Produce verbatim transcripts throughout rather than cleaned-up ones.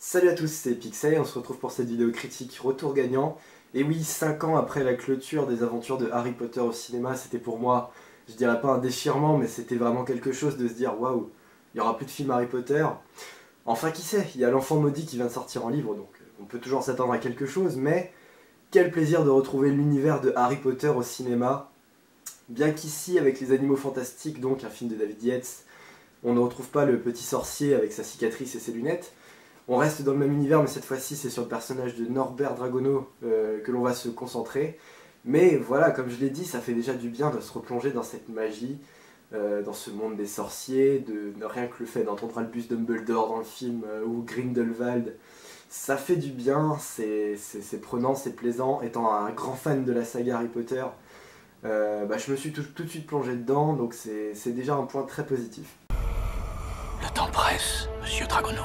Salut à tous, c'est Pixel, on se retrouve pour cette vidéo critique Retour gagnant. Et oui, cinq ans après la clôture des aventures de Harry Potter au cinéma, c'était pour moi, je dirais pas un déchirement, mais c'était vraiment quelque chose de se dire waouh, il y aura plus de films Harry Potter. Enfin, qui sait, il y a l'enfant maudit qui vient de sortir en livre, donc on peut toujours s'attendre à quelque chose, mais quel plaisir de retrouver l'univers de Harry Potter au cinéma. Bien qu'ici, avec les animaux fantastiques, donc un film de David Yates, on ne retrouve pas le petit sorcier avec sa cicatrice et ses lunettes. On reste dans le même univers, mais cette fois-ci c'est sur le personnage de Norbert Dragono euh, que l'on va se concentrer. Mais voilà, comme je l'ai dit, ça fait déjà du bien de se replonger dans cette magie, euh, dans ce monde des sorciers, de, de rien que le fait d'entendre Albus Dumbledore dans le film, euh, ou Grindelwald. Ça fait du bien, c'est prenant, c'est plaisant. Étant un grand fan de la saga Harry Potter, euh, bah, je me suis tout, tout de suite plongé dedans, donc c'est déjà un point très positif. Le temps presse, monsieur Dragono.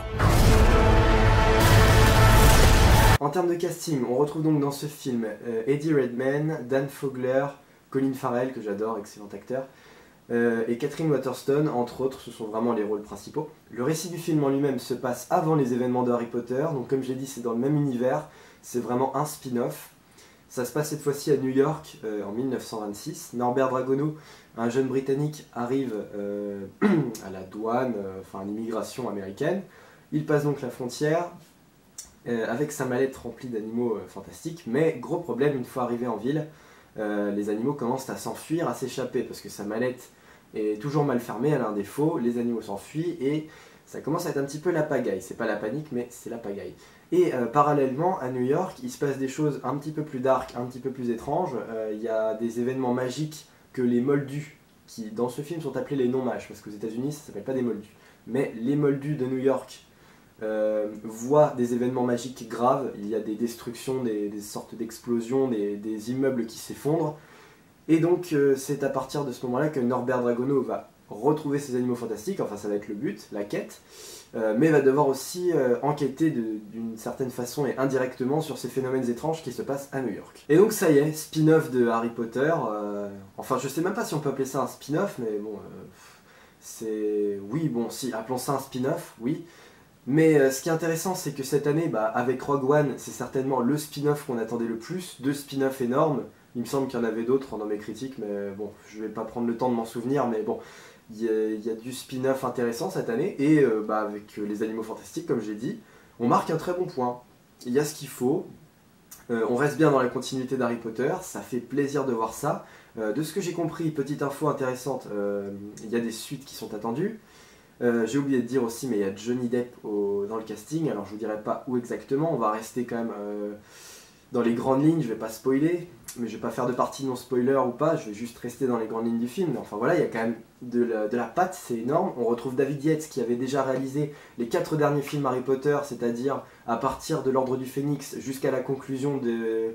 En termes de casting, on retrouve donc dans ce film euh, Eddie Redmayne, Dan Fogler, Colin Farrell, que j'adore, excellent acteur, euh, et Catherine Waterston, entre autres, ce sont vraiment les rôles principaux. Le récit du film en lui-même se passe avant les événements de Harry Potter, donc comme je l'ai dit, c'est dans le même univers, c'est vraiment un spin-off. Ça se passe cette fois-ci à New York, euh, en mille neuf cent vingt-six. Norbert Dragono, un jeune Britannique, arrive euh, à la douane, euh, enfin à l'immigration américaine. Il passe donc la frontière, Euh, avec sa mallette remplie d'animaux euh, fantastiques, mais gros problème, une fois arrivé en ville, euh, les animaux commencent à s'enfuir, à s'échapper, parce que sa mallette est toujours mal fermée, elle a un défaut, les animaux s'enfuient, et ça commence à être un petit peu la pagaille. C'est pas la panique, mais c'est la pagaille. Et euh, parallèlement, à New York, il se passe des choses un petit peu plus dark, un petit peu plus étranges. Euh, il y a des événements magiques que les moldus, qui dans ce film sont appelés les non-mages, parce qu'aux États-Unis ça s'appelle pas des moldus, mais les moldus de New York Euh, voit des événements magiques graves, il y a des destructions, des, des sortes d'explosions, des, des immeubles qui s'effondrent, et donc euh, c'est à partir de ce moment-là que Norbert Dragono va retrouver ses animaux fantastiques, enfin ça va être le but, la quête, euh, mais va devoir aussi euh, enquêter d'une certaine façon et indirectement sur ces phénomènes étranges qui se passent à New York. Et donc ça y est, spin-off de Harry Potter, euh, enfin je sais même pas si on peut appeler ça un spin-off, mais bon, euh, c'est... oui, bon, si, appelons ça un spin-off, oui. Mais euh, ce qui est intéressant, c'est que cette année, bah, avec Rogue One, c'est certainement le spin-off qu'on attendait le plus, deux spin-offs énormes. Il me semble qu'il y en avait d'autres dans mes critiques, mais bon, je vais pas prendre le temps de m'en souvenir, mais bon, il y, y a du spin-off intéressant cette année, et euh, bah, avec les animaux fantastiques, comme j'ai dit, on marque un très bon point. Il y a ce qu'il faut, euh, on reste bien dans la continuité d'Harry Potter, ça fait plaisir de voir ça. Euh, de ce que j'ai compris, petite info intéressante, euh, il y a des suites qui sont attendues. Euh, j'ai oublié de dire aussi, mais il y a Johnny Depp au, dans le casting, alors je vous dirai pas où exactement, on va rester quand même euh, dans les grandes lignes, je vais pas spoiler, mais je vais pas faire de partie non spoiler ou pas, je vais juste rester dans les grandes lignes du film, mais enfin voilà, il y a quand même de la, de la patte, c'est énorme. On retrouve David Yates qui avait déjà réalisé les quatre derniers films Harry Potter, c'est-à-dire à partir de l'Ordre du Phénix jusqu'à la conclusion de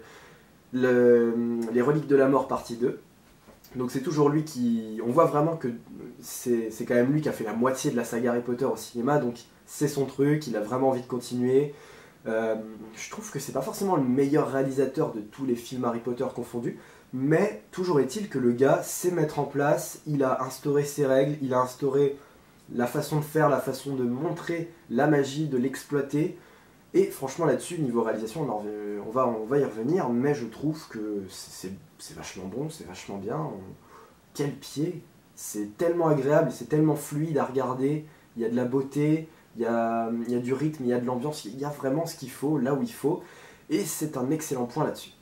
le, les Reliques de la Mort partie deux. Donc c'est toujours lui qui... On voit vraiment que c'est quand même lui qui a fait la moitié de la saga Harry Potter au cinéma, donc c'est son truc, il a vraiment envie de continuer. Euh, je trouve que c'est pas forcément le meilleur réalisateur de tous les films Harry Potter confondus, mais toujours est-il que le gars sait mettre en place, il a instauré ses règles, il a instauré la façon de faire, la façon de montrer la magie, de l'exploiter. Et franchement là-dessus, niveau réalisation, on, en, on, va, on va y revenir, mais je trouve que c'est vachement bon, c'est vachement bien. On... Quel pied! C'est tellement agréable, c'est tellement fluide à regarder, il y a de la beauté, il y a, il y a du rythme, il y a de l'ambiance, il y a vraiment ce qu'il faut, là où il faut, et c'est un excellent point là-dessus.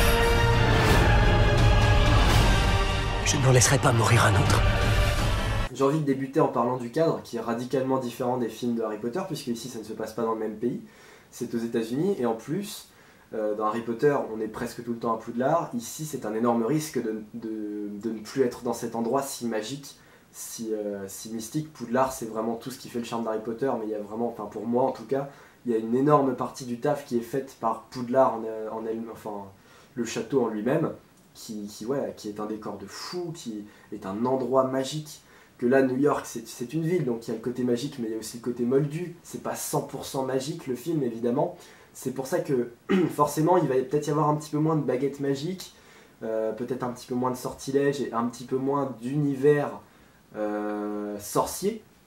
Je n'en laisserai pas mourir un autre. J'ai envie de débuter en parlant du cadre, qui est radicalement différent des films de Harry Potter, puisque ici ça ne se passe pas dans le même pays. C'est aux États-Unis, et en plus, euh, dans Harry Potter, on est presque tout le temps à Poudlard. Ici, c'est un énorme risque de, de, de ne plus être dans cet endroit si magique, si, euh, si mystique. Poudlard, c'est vraiment tout ce qui fait le charme d'Harry Potter, mais il y a vraiment, enfin pour moi en tout cas, il y a une énorme partie du taf qui est faite par Poudlard en, en elle, enfin le château en lui-même, qui, qui, ouais, qui est un décor de fou, qui est un endroit magique. Que là, New York, c'est une ville, donc il y a le côté magique, mais il y a aussi le côté moldu. C'est pas cent pour cent magique, le film, évidemment. C'est pour ça que, forcément, il va peut-être y avoir un petit peu moins de baguettes magiques, euh, peut-être un petit peu moins de sortilèges et un petit peu moins d'univers euh, sorcier.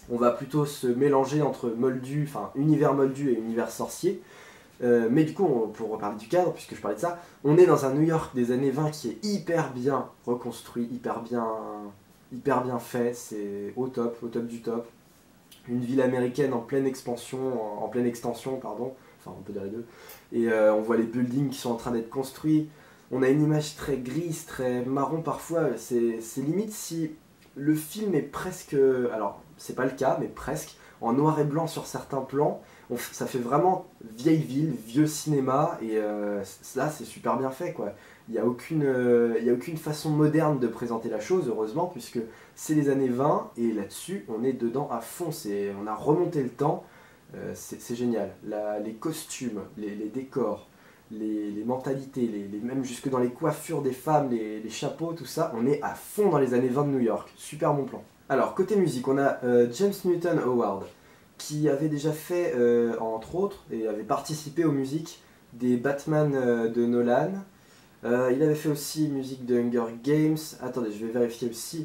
on va plutôt se mélanger entre moldu, enfin univers moldu et univers sorcier. Euh, mais du coup, on, pour reparler du cadre, puisque je parlais de ça, on est dans un New York des années vingt qui est hyper bien reconstruit, hyper bien, hyper bien fait, c'est au top, au top du top. Une ville américaine en pleine expansion, en, en pleine extension, pardon, enfin on peut dire les deux, et euh, on voit les buildings qui sont en train d'être construits. On a une image très grise, très marron parfois, c'est limite si le film est presque, alors c'est pas le cas, mais presque, en noir et blanc sur certains plans. On, ça fait vraiment vieille ville, vieux cinéma, et euh, là c'est super bien fait quoi. Il n'y a, euh, a aucune façon moderne de présenter la chose, heureusement, puisque c'est les années vingt, et là-dessus on est dedans à fond, on a remonté le temps, euh, c'est génial. La, les costumes, les, les décors, les, les mentalités, les, les, même jusque dans les coiffures des femmes, les, les chapeaux, tout ça, on est à fond dans les années vingt de New York, super bon plan. Alors côté musique, on a euh, James Newton Howard, qui avait déjà fait, euh, entre autres, et avait participé aux musiques des Batman euh, de Nolan. Euh, il avait fait aussi musique de Hunger Games. Attendez, je vais vérifier aussi.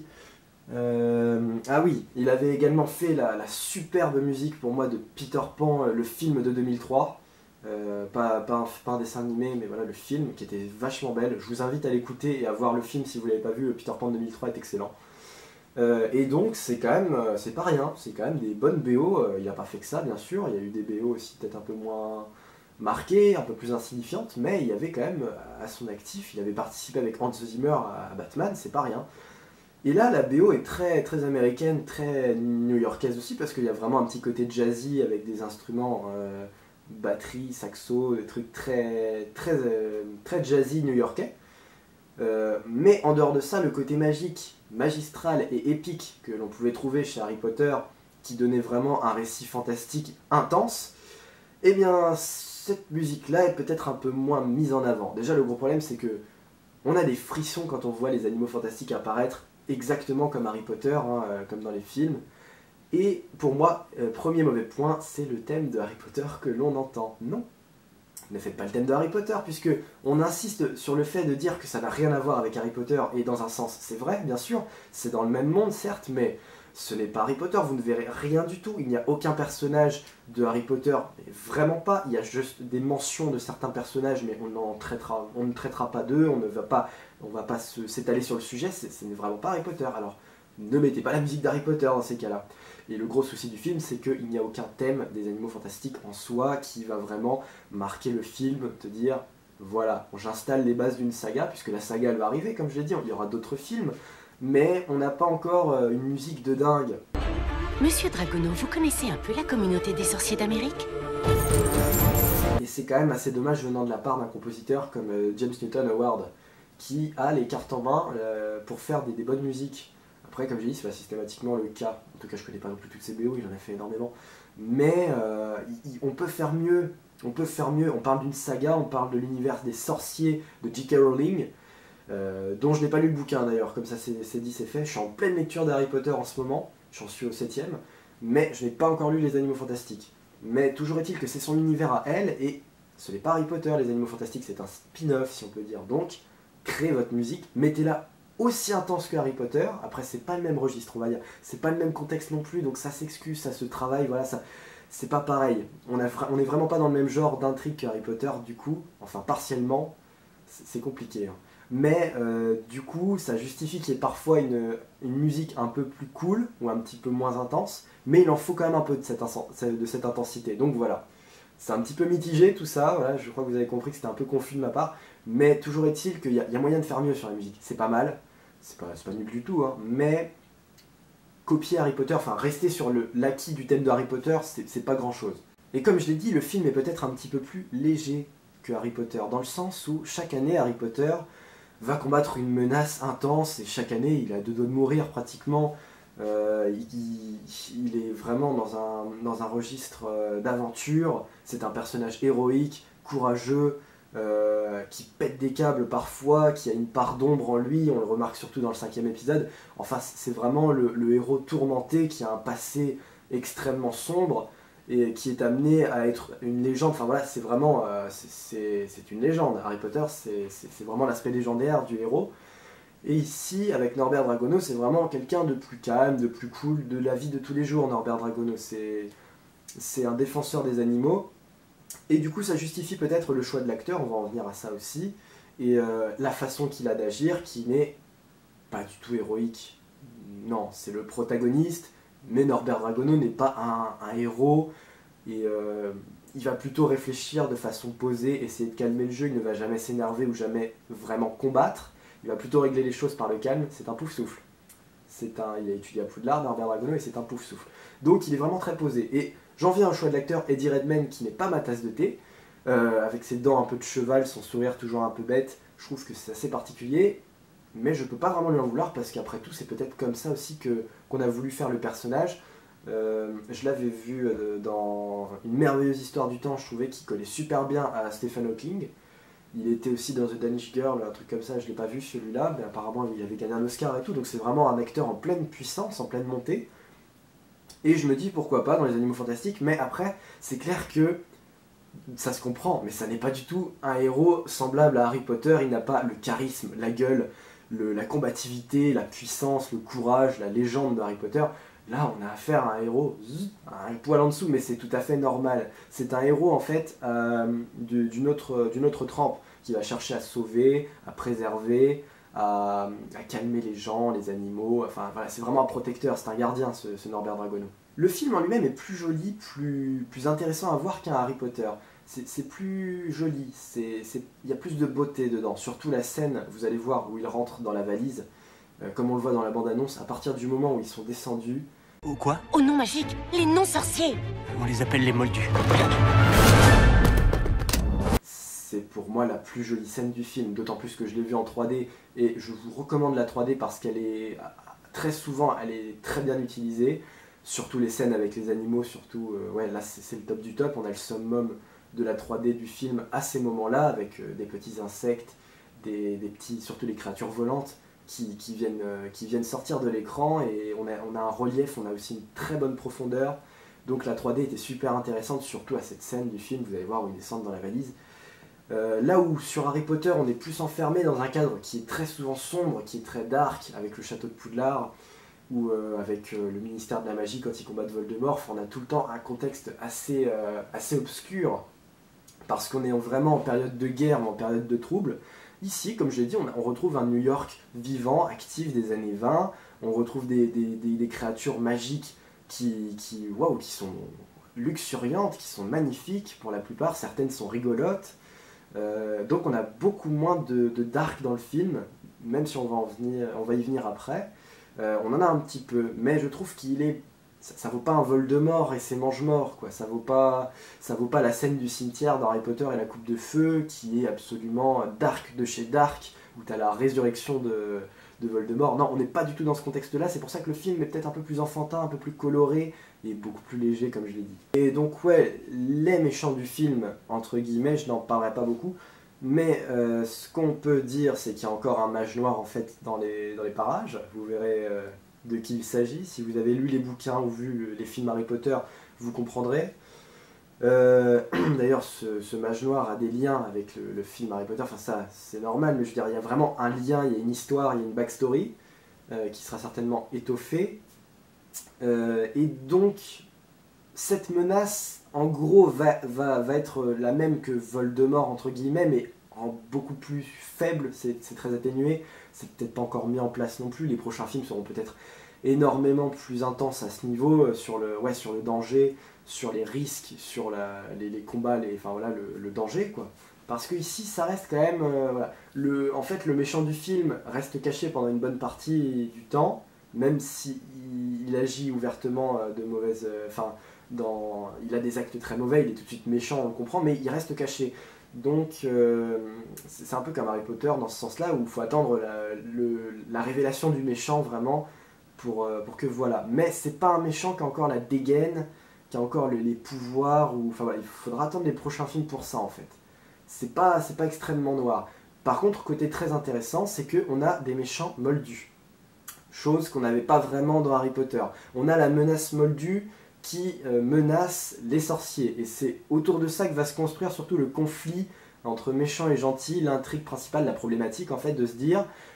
Euh, ah oui, il avait également fait la, la superbe musique pour moi de Peter Pan, le film de deux mille trois. Euh, pas, pas, un, pas un dessin animé, mais voilà le film qui était vachement belle. Je vous invite à l'écouter et à voir le film si vous ne l'avez pas vu. Peter Pan de deux mille trois est excellent. Euh, et donc c'est quand même, c'est pas rien, c'est quand même des bonnes B O, euh, il n'a pas fait que ça bien sûr, il y a eu des B O aussi peut-être un peu moins marquées, un peu plus insignifiantes, mais il y avait quand même à son actif, il avait participé avec Hans Zimmer à, à Batman, c'est pas rien. Et là la B O est très, très américaine, très new-yorkaise aussi, parce qu'il y a vraiment un petit côté jazzy avec des instruments, euh, batterie, saxo, des trucs très, très, euh, très jazzy new-yorkais. Euh, mais en dehors de ça, le côté magique, magistral et épique que l'on pouvait trouver chez Harry Potter, qui donnait vraiment un récit fantastique intense, eh bien cette musique-là est peut-être un peu moins mise en avant. Déjà le gros problème c'est que on a des frissons quand on voit les animaux fantastiques apparaître exactement comme Harry Potter, hein, euh, comme dans les films. Et pour moi, euh, premier mauvais point, c'est le thème de Harry Potter que l'on entend. Non, ne faites pas le thème de Harry Potter, puisque on insiste sur le fait de dire que ça n'a rien à voir avec Harry Potter, et dans un sens c'est vrai, bien sûr, c'est dans le même monde certes, mais ce n'est pas Harry Potter, vous ne verrez rien du tout, il n'y a aucun personnage de Harry Potter, mais vraiment pas, il y a juste des mentions de certains personnages, mais on, en traitera, on ne traitera pas d'eux, on ne va pas, on va pas s'étaler sur le sujet, ce n'est vraiment pas Harry Potter, alors ne mettez pas la musique d'Harry Potter dans ces cas-là. Et le gros souci du film, c'est qu'il n'y a aucun thème des animaux fantastiques en soi qui va vraiment marquer le film, te dire, voilà, j'installe les bases d'une saga, puisque la saga elle va arriver, comme je l'ai dit, il y aura d'autres films, mais on n'a pas encore une musique de dingue. Monsieur Dragono, vous connaissez un peu la communauté des sorciers d'Amérique? Et c'est quand même assez dommage venant de la part d'un compositeur comme James Newton Howard, qui a les cartes en main euh, pour faire des, des bonnes musiques. Après, comme j'ai dit, c'est pas systématiquement le cas. En tout cas, je connais pas non plus toutes ces B O, il en a fait énormément. Mais euh, il, on peut faire mieux. On peut faire mieux. On parle d'une saga, on parle de l'univers des sorciers de J K Rowling, euh, dont je n'ai pas lu le bouquin d'ailleurs. Comme ça, c'est dit, c'est fait. Je suis en pleine lecture d'Harry Potter en ce moment. J'en suis au septième. Mais je n'ai pas encore lu Les Animaux Fantastiques. Mais toujours est-il que c'est son univers à elle, et ce n'est pas Harry Potter, Les Animaux Fantastiques, c'est un spin-off, si on peut dire. Donc, créez votre musique, mettez-la aussi intense que Harry Potter. Après c'est pas le même registre, on va dire, c'est pas le même contexte non plus, donc ça s'excuse, ça se travaille, voilà, ça c'est pas pareil, on, a, on est vraiment pas dans le même genre d'intrigue que Harry Potter, du coup, enfin partiellement, c'est compliqué, hein. Mais euh, du coup ça justifie qu'il y ait parfois une, une musique un peu plus cool, ou un petit peu moins intense, mais il en faut quand même un peu de cette, de cette intensité, donc voilà. C'est un petit peu mitigé tout ça, voilà, je crois que vous avez compris que c'était un peu confus de ma part, mais toujours est-il qu'il y, y a moyen de faire mieux sur la musique. C'est pas mal, c'est pas, pas nul du tout, hein, mais copier Harry Potter, enfin rester sur l'acquis du thème de Harry Potter, c'est pas grand chose. Et comme je l'ai dit, le film est peut-être un petit peu plus léger que Harry Potter, dans le sens où chaque année Harry Potter va combattre une menace intense, et chaque année il a deux doigts de mourir pratiquement. Euh, il, il est vraiment dans un, dans un registre euh, d'aventure, c'est un personnage héroïque, courageux, euh, qui pète des câbles parfois, qui a une part d'ombre en lui, on le remarque surtout dans le cinquième épisode. Enfin c'est vraiment le, le héros tourmenté qui a un passé extrêmement sombre et qui est amené à être une légende. Enfin voilà, c'est vraiment euh, c'est une légende. Harry Potter, c'est vraiment l'aspect légendaire du héros. Et ici, avec Norbert Dragono, c'est vraiment quelqu'un de plus calme, de plus cool, de la vie de tous les jours, Norbert Dragono. C'est c'est un défenseur des animaux. Et du coup, ça justifie peut-être le choix de l'acteur, on va en venir à ça aussi, et euh, la façon qu'il a d'agir, qui n'est pas du tout héroïque. Non, c'est le protagoniste, mais Norbert Dragono n'est pas un, un héros, et euh, il va plutôt réfléchir de façon posée, essayer de calmer le jeu, il ne va jamais s'énerver ou jamais vraiment combattre, il va plutôt régler les choses par le calme, c'est un pouf-souffle. C'est un, il a étudié à Poudlard, Norbert Dragono, et c'est un pouf-souffle. Donc il est vraiment très posé. Et j'en viens au choix de l'acteur Eddie Redmayne, qui n'est pas ma tasse de thé, euh, avec ses dents un peu de cheval, son sourire toujours un peu bête, je trouve que c'est assez particulier, mais je peux pas vraiment lui en vouloir, parce qu'après tout, c'est peut-être comme ça aussi que qu'on a voulu faire le personnage. Euh, je l'avais vu euh, dans Une merveilleuse histoire du temps, je trouvais qu'il collait super bien à Stephen Hawking. Il était aussi dans The Danish Girl, un truc comme ça, je l'ai pas vu celui-là, mais apparemment il avait gagné un Oscar et tout, donc c'est vraiment un acteur en pleine puissance, en pleine montée. Et je me dis pourquoi pas dans Les Animaux Fantastiques, mais après, c'est clair que ça se comprend, mais ça n'est pas du tout un héros semblable à Harry Potter, il n'a pas le charisme, la gueule, le, la combativité, la puissance, le courage, la légende de Harry Potter. Là, on a affaire à un héros, un poil en dessous, mais c'est tout à fait normal. C'est un héros, en fait, euh, d'une autre, d'une autre trempe, qui va chercher à sauver, à préserver, à, à calmer les gens, les animaux. Enfin, voilà, c'est vraiment un protecteur, c'est un gardien, ce, ce Norbert Dragono. Le film en lui-même est plus joli, plus, plus intéressant à voir qu'un Harry Potter. C'est plus joli, il y a plus de beauté dedans. Surtout la scène, vous allez voir, où il rentre dans la valise. Euh, comme on le voit dans la bande-annonce, à partir du moment où ils sont descendus... Ou quoi? Au nom magique, les noms sorciers. On les appelle les moldus. C'est pour moi la plus jolie scène du film, d'autant plus que je l'ai vue en trois D, et je vous recommande la trois D parce qu'elle est... Très souvent, elle est très bien utilisée, surtout les scènes avec les animaux, surtout... Euh, ouais, là c'est le top du top, on a le summum de la trois D du film à ces moments-là, avec euh, des petits insectes, des, des petits... surtout les créatures volantes, Qui, qui, viennent, euh, qui viennent sortir de l'écran, et on a, on a un relief, on a aussi une très bonne profondeur, donc la trois D était super intéressante, surtout à cette scène du film, vous allez voir où ils descendent dans la valise. Euh, là où sur Harry Potter on est plus enfermé dans un cadre qui est très souvent sombre, qui est très dark, avec le château de Poudlard, ou euh, avec euh, le ministère de la magie quand ils combattent Voldemort, on a tout le temps un contexte assez, euh, assez obscur, parce qu'on est vraiment en période de guerre, mais en période de trouble. Ici, comme je l'ai dit, on, on retrouve un New York vivant, actif des années vingt, on retrouve des, des, des, des créatures magiques qui, qui, wow, qui sont luxuriantes, qui sont magnifiques pour la plupart, certaines sont rigolotes, euh, donc on a beaucoup moins de, de dark dans le film, même si on va, en venir, on va y venir après, euh, on en a un petit peu, mais je trouve qu'il est... Ça, ça vaut pas un Voldemort et ses mange-morts, quoi. Ça vaut pas, ça vaut pas la scène du cimetière dans Harry Potter et la coupe de feu, qui est absolument dark de chez dark, où t'as la résurrection de, de Voldemort. Non, on n'est pas du tout dans ce contexte-là, c'est pour ça que le film est peut-être un peu plus enfantin, un peu plus coloré, et beaucoup plus léger, comme je l'ai dit. Et donc, ouais, les méchants du film, entre guillemets, je n'en parlerai pas beaucoup, mais euh, ce qu'on peut dire, c'est qu'il y a encore un mage noir, en fait, dans les, dans les parages. Vous verrez... Euh, de qui il s'agit. Si vous avez lu les bouquins ou vu les films Harry Potter, vous comprendrez. Euh, D'ailleurs, ce, ce mage noir a des liens avec le, le film Harry Potter, enfin ça, c'est normal, mais je veux dire, il y a vraiment un lien, il y a une histoire, il y a une backstory, euh, qui sera certainement étoffée. Euh, et donc, cette menace, en gros, va, va, va être la même que Voldemort, entre guillemets, mais en beaucoup plus faible, c'est très atténué, c'est peut-être pas encore mis en place non plus, les prochains films seront peut-être énormément plus intenses à ce niveau, sur le, ouais, sur le danger, sur les risques, sur la, les, les combats, les, enfin voilà, le, le danger, quoi. Parce que ici, ça reste quand même... Euh, voilà. le, en fait, le méchant du film reste caché pendant une bonne partie du temps, même s'il si il agit ouvertement euh, de mauvaise... Enfin, euh, dans, il a des actes très mauvais, il est tout de suite méchant, on le comprend, mais il reste caché. Donc, euh, c'est un peu comme Harry Potter dans ce sens-là, où il faut attendre la, le, la révélation du méchant, vraiment, pour, euh, pour que voilà. Mais c'est pas un méchant qui a encore la dégaine, qui a encore le, les pouvoirs, ou, enfin voilà, il faudra attendre les prochains films pour ça, en fait. C'est pas, c'est pas extrêmement noir. Par contre, côté très intéressant, c'est qu'on a des méchants moldus. Chose qu'on n'avait pas vraiment dans Harry Potter. On a la menace moldue qui euh, menace les sorciers. Et c'est autour de ça que va se construire surtout le conflit entre méchants et gentils, l'intrigue principale, la problématique en fait de se dire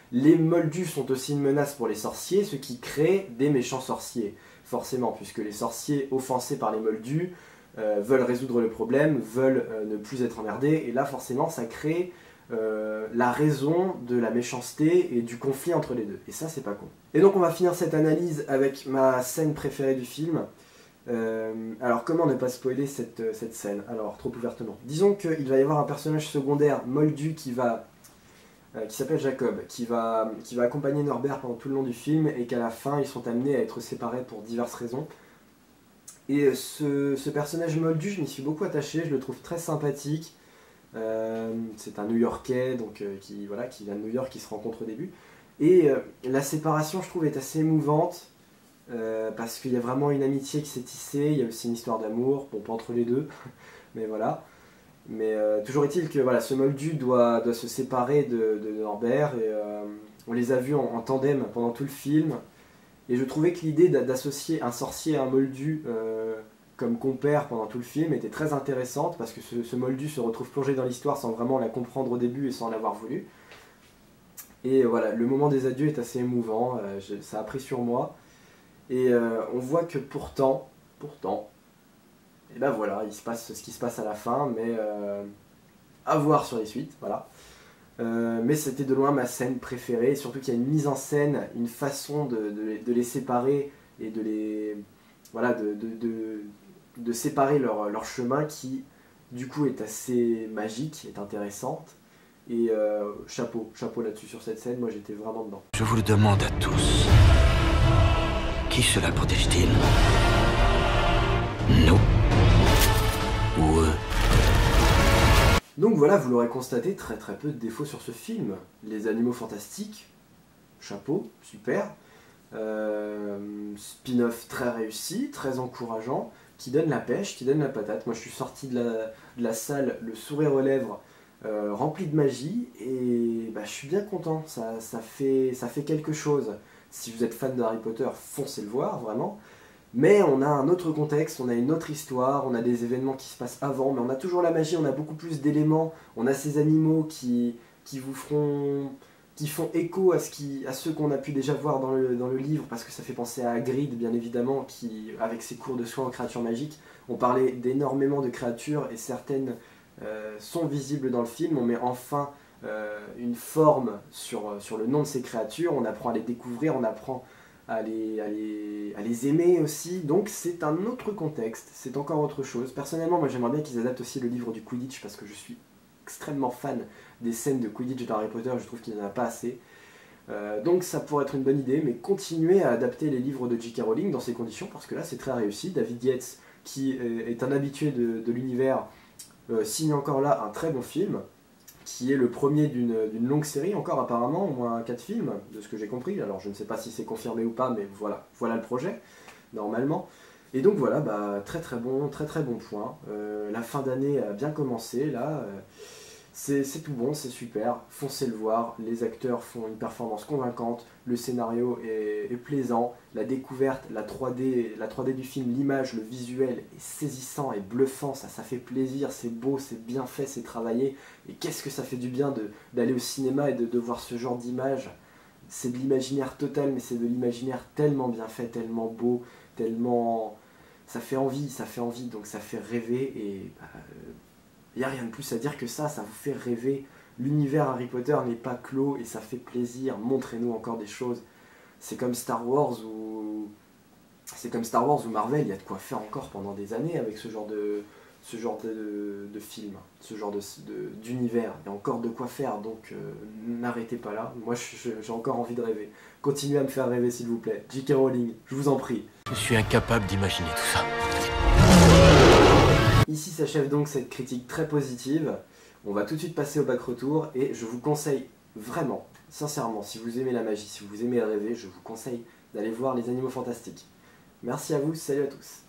Les moldus sont aussi une menace pour les sorciers, ce qui crée des méchants sorciers, forcément, puisque les sorciers offensés par les moldus euh, veulent résoudre le problème, veulent euh, ne plus être emmerdés, et là forcément ça crée euh, la raison de la méchanceté et du conflit entre les deux, et ça c'est pas con. Et donc on va finir cette analyse avec ma scène préférée du film. Euh, alors comment ne pas spoiler cette, cette scène, alors trop ouvertement. Disons qu'il va y avoir un personnage secondaire moldu qui va... Euh, qui s'appelle Jacob, qui va, qui va accompagner Norbert pendant tout le long du film et qu'à la fin ils sont amenés à être séparés pour diverses raisons. Et ce, ce personnage moldu, je m'y suis beaucoup attaché, je le trouve très sympathique. Euh, c'est un New-Yorkais donc, euh, qui, voilà, qui vient de New York, qui se rencontre au début. Et euh, la séparation, je trouve, est assez émouvante euh, parce qu'il y a vraiment une amitié qui s'est tissée, il y a aussi une histoire d'amour, bon pas entre les deux, mais voilà. Mais euh, toujours est-il que voilà, ce moldu doit, doit se séparer de, de Norbert et euh, on les a vus en, en tandem pendant tout le film et je trouvais que l'idée d'associer un sorcier à un moldu euh, comme compère pendant tout le film était très intéressante parce que ce, ce moldu se retrouve plongé dans l'histoire sans vraiment la comprendre au début et sans l'avoir voulu. Et euh, voilà, le moment des adieux est assez émouvant, euh, je, ça a pris sur moi et euh, on voit que pourtant, pourtant, et ben voilà, il se passe ce qui se passe à la fin, mais euh, à voir sur les suites, voilà. Euh, mais c'était de loin ma scène préférée, surtout qu'il y a une mise en scène, une façon de, de, de les séparer et de les... Voilà, de, de, de, de séparer leur, leur chemin qui, du coup, est assez magique, est intéressante. Et euh, chapeau, chapeau là-dessus sur cette scène, moi j'étais vraiment dedans. Je vous le demande à tous. Qui cela protège-t-il? Nous ou eux? Donc voilà, vous l'aurez constaté, très très peu de défauts sur ce film. Les animaux fantastiques, chapeau, super. Euh, spin-off très réussi, très encourageant, qui donne la pêche, qui donne la patate. Moi je suis sorti de la, de la salle, le sourire aux lèvres, euh, rempli de magie, et bah, je suis bien content, ça, ça, fait, ça fait quelque chose. Si vous êtes fan de Harry Potter, foncez le voir, vraiment. Mais on a un autre contexte, on a une autre histoire, on a des événements qui se passent avant, mais on a toujours la magie, on a beaucoup plus d'éléments, on a ces animaux qui, qui vous feront, qui font écho à, ce qui, à ceux qu'on a pu déjà voir dans le, dans le livre, parce que ça fait penser à Hagrid, bien évidemment, qui, avec ses cours de soins en créatures magiques, on parlait d'énormément de créatures, et certaines euh, sont visibles dans le film, on met enfin euh, une forme sur, sur le nom de ces créatures, on apprend à les découvrir, on apprend À les, à, les, à les aimer aussi, donc c'est un autre contexte, c'est encore autre chose. Personnellement, moi j'aimerais bien qu'ils adaptent aussi le livre du Quidditch, parce que je suis extrêmement fan des scènes de Quidditch dans Harry Potter, je trouve qu'il n'y en a pas assez. Euh, donc ça pourrait être une bonne idée, mais continuer à adapter les livres de J K Rowling dans ces conditions, parce que là c'est très réussi. David Yates, qui est un habitué de, de l'univers, euh, signe encore là un très bon film, qui est le premier d'une longue série, encore apparemment, au moins quatre films, de ce que j'ai compris. Alors je ne sais pas si c'est confirmé ou pas, mais voilà, voilà le projet, normalement. Et donc voilà, bah, très très bon, très très bon point. Euh, la fin d'année a bien commencé, là. Euh, c'est tout bon, c'est super, foncez le voir, les acteurs font une performance convaincante, le scénario est, est plaisant, la découverte, la trois D, la trois D du film, l'image, le visuel est saisissant et bluffant, ça, ça fait plaisir, c'est beau, c'est bien fait, c'est travaillé, et qu'est-ce que ça fait du bien d'aller au cinéma et de, de voir ce genre d'image. C'est de l'imaginaire total, mais c'est de l'imaginaire tellement bien fait, tellement beau, tellement... ça fait envie, ça fait envie, donc ça fait rêver, et... Bah, euh, il n'y a rien de plus à dire que ça, ça vous fait rêver. L'univers Harry Potter n'est pas clos et ça fait plaisir. Montrez-nous encore des choses. C'est comme Star Wars ou c'est comme Star Wars ou Marvel, il y a de quoi faire encore pendant des années avec ce genre de ce genre de, de film, ce genre de d'univers. Il y a encore de quoi faire, donc euh, n'arrêtez pas là. Moi, j'ai encore envie de rêver. Continuez à me faire rêver, s'il vous plaît. J K Rowling, je vous en prie. Je suis incapable d'imaginer tout ça. Ici s'achève donc cette critique très positive. On va tout de suite passer au bac retour et je vous conseille vraiment, sincèrement, si vous aimez la magie, si vous aimez rêver, je vous conseille d'aller voir Les Animaux Fantastiques. Merci à vous, salut à tous.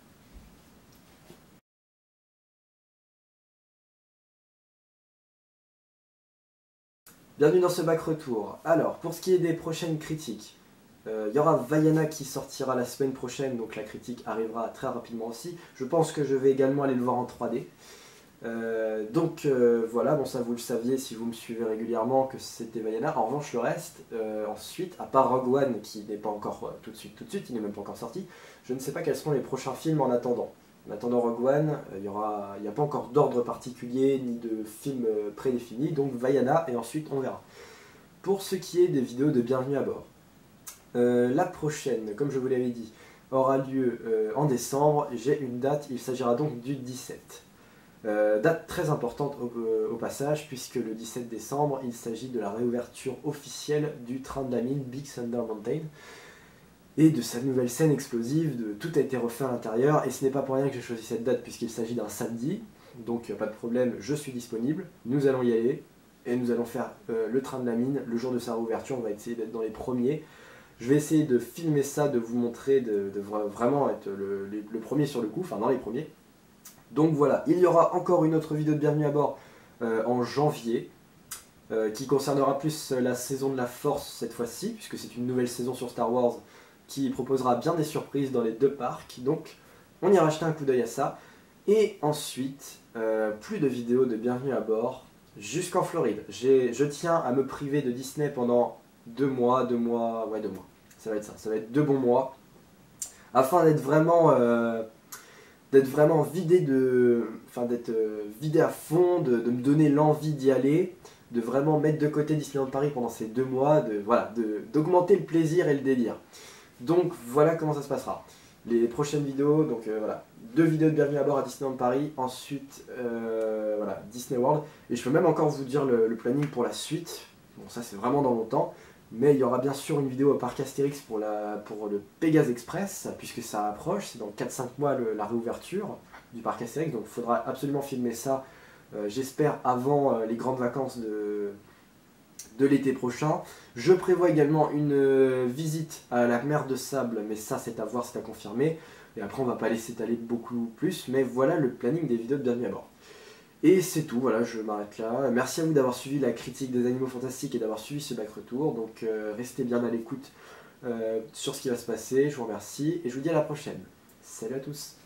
Bienvenue dans ce bac retour. Alors, pour ce qui est des prochaines critiques, il euh, y aura Vaiana qui sortira la semaine prochaine, donc la critique arrivera très rapidement aussi. Je pense que je vais également aller le voir en trois D. Euh, donc euh, voilà, bon ça vous le saviez si vous me suivez régulièrement que c'était Vaiana. En revanche le reste, euh, ensuite, à part Rogue One qui n'est pas encore euh, tout de suite, tout de suite, il n'est même pas encore sorti, je ne sais pas quels seront les prochains films en attendant. En attendant Rogue One, euh, il y aura, il n'y a pas encore d'ordre particulier ni de film euh, prédéfini, donc Vaiana et ensuite on verra. Pour ce qui est des vidéos de Bienvenue à bord, euh, la prochaine, comme je vous l'avais dit, aura lieu euh, en décembre. J'ai une date, il s'agira donc du dix-sept. Euh, date très importante au, euh, au passage, puisque le dix-sept décembre, il s'agit de la réouverture officielle du train de la mine Big Thunder Mountain et de sa nouvelle scène explosive. De, tout a été refait à l'intérieur, et ce n'est pas pour rien que j'ai choisi cette date, puisqu'il s'agit d'un samedi, donc pas de problème, je suis disponible, nous allons y aller, et nous allons faire euh, le train de la mine le jour de sa réouverture. On va essayer d'être dans les premiers. Je vais essayer de filmer ça, de vous montrer, de, de vraiment être le, le, le premier sur le coup, enfin dans les premiers. Donc voilà, il y aura encore une autre vidéo de Bienvenue à bord euh, en janvier, euh, qui concernera plus la saison de la Force cette fois-ci, puisque c'est une nouvelle saison sur Star Wars qui proposera bien des surprises dans les deux parcs. Donc on ira jeter un coup d'œil à ça. Et ensuite, euh, plus de vidéos de Bienvenue à bord jusqu'en Floride. Je tiens à me priver de Disney pendant deux mois, deux mois, ouais deux mois. Ça va être ça, ça va être deux bons mois, afin d'être vraiment... Euh, d'être vraiment vidé de, enfin d'être euh, vidé à fond, de, de me donner l'envie d'y aller, de vraiment mettre de côté Disneyland Paris pendant ces deux mois, de voilà, de d'augmenter le plaisir et le délire. Donc voilà comment ça se passera. Les prochaines vidéos, donc euh, voilà, deux vidéos de Bienvenue à bord à Disneyland Paris, ensuite euh, voilà, Disney World, et je peux même encore vous dire le, le planning pour la suite. Bon ça c'est vraiment dans longtemps. Mais il y aura bien sûr une vidéo au parc Astérix pour, la, pour le Pégase Express, puisque ça approche, c'est dans quatre cinq mois le, la réouverture du parc Astérix, donc il faudra absolument filmer ça, euh, j'espère, avant euh, les grandes vacances de, de l'été prochain. Je prévois également une euh, visite à la mer de Sable, mais ça c'est à voir, c'est à confirmer, et après on va pas laisser s'étaler beaucoup plus, mais voilà le planning des vidéos de Bienvenue à bord. Et c'est tout, voilà, je m'arrête là. Merci à vous d'avoir suivi la critique des Animaux Fantastiques et d'avoir suivi ce back retour. Donc euh, restez bien à l'écoute euh, sur ce qui va se passer. Je vous remercie et je vous dis à la prochaine. Salut à tous.